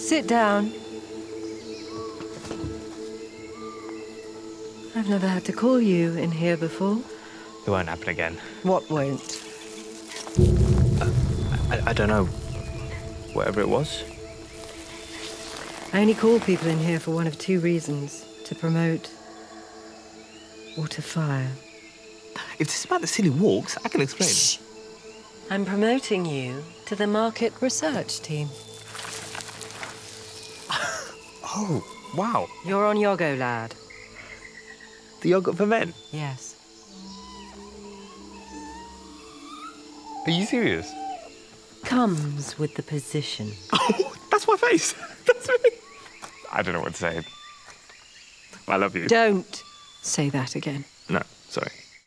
Sit down. I've never had to call you in here before. It won't happen again. What won't? I don't know. Whatever it was. I only call people in here for one of two reasons. To promote or to fire. If this is about the silly walks, I can explain. Shh. I'm promoting you to the market research team. Oh, wow. You're on Yogo, lad. The yogurt for men? Yes. Are you serious? Comes with the position. Oh, that's my face. That's me. I don't know what to say. I love you. Don't say that again. No, sorry.